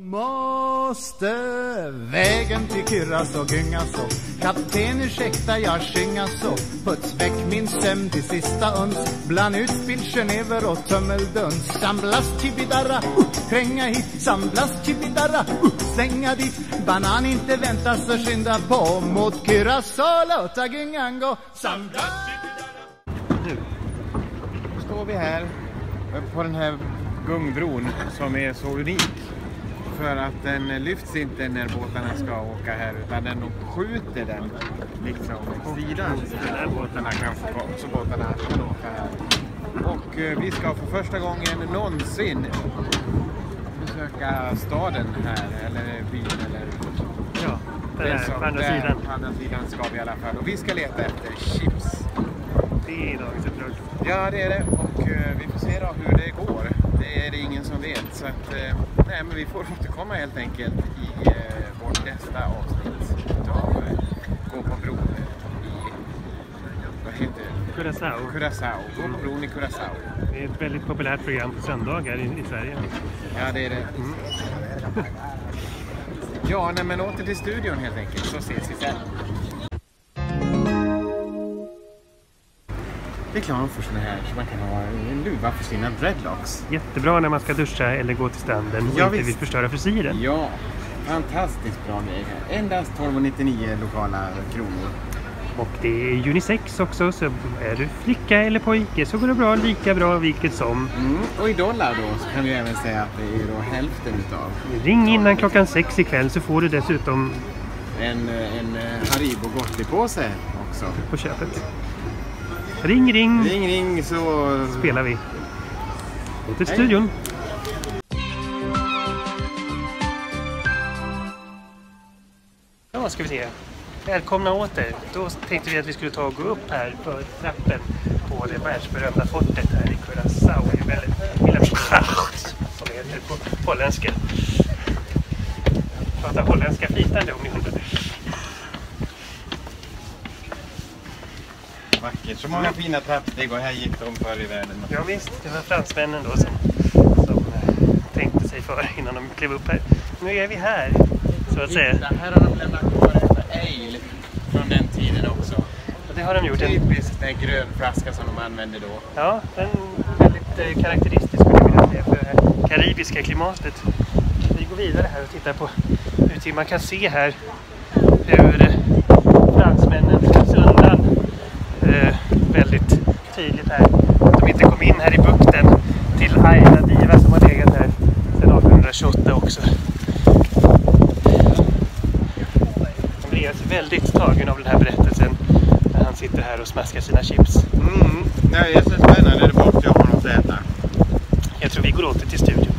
Måste vägen till Kyrras och gynga så. Kapten, ursäkta, jag sjunga så. Puts väck min sömn till sista uns. Bland utspill Genever och tummelduns. Samblast chibidarra, kränga hit. Samblast chibidarra, slänga dit. Banan inte vänta så skynda på. Mot Kyrras och låta gyngan gå. Samblast chibidarra. Nu står vi här på den här gungbron som är så unik. För att den lyfts inte när båtarna ska åka här, utan den skjuter den liksom åt sidan. Där båtarna kan få, så båtarna kan åka här. Och vi ska för första gången någonsin besöka staden här, eller byn, eller... Ja, på andra sidan. På andra sidan ska vi i alla fall. Och vi ska leta efter chips. Det är dagens uppdrag. Ja, det är det. Och vi får se då hur det går. Det är det ingen som vet. Så att, nej, men vi får återkomma helt enkelt i vårt nästa avsnitt av Gå på bron i... Vad heter det? Curaçao. Gå på bron i Curaçao. Det är ett väldigt populärt program på söndagar i Sverige. Ja, det är det. Ja, nej, men åter till studion helt enkelt. Så ses vi sen. Det är klart för såna här så man kan ha en luva för sina dreadlocks. Jättebra när man ska duscha eller gå till stranden och inte vill förstöra frisyren. Ja, fantastiskt bra grej här. Endast 12,99 lokala kronor. Och det är unisex också, så är du flicka eller pojke så går det bra, lika bra vilket som. Och i dollar då så kan vi även säga att det är då hälften utav. Ring innan klockan 6 ikväll så får du dessutom en Haribo Gottlieb-påse också. På köpet. Ring! Ring så spelar vi. Åter till studion. Ja, ska vi se. Välkomna åter. Då tänkte vi att vi skulle ta och gå upp här för trappen på det världsberömda fortet här i Curaçao. Det är väldigt lilla schacht som heter på holländska. Pratar holländska flytande om ni undrar. Vackert. Så många fina trappsteg och här gick de förr i världen. Ja visst, det var fransmännen då som tänkte sig för innan de klev upp här. Nu är vi här, så att säga. Här har de lämnat kvar efter ale från den tiden också. Och det har de gjort. Typiskt en grön flaska som de använde då. Ja, den är väldigt karaktäristisk skulle jag vilja säga för det karibiska klimatet. Vi går vidare här och tittar på hur man kan se här hur fransmännen finns undan. Väldigt tydligt här att de inte kom in här i bukten till Aida Diva som har legat här sedan 1828 också. De blir alltså väldigt tagen av den här berättelsen när han sitter här och smaskar sina chips. Det är så spännande, det måste jag ha något att äta. Jag tror vi går åter till studion.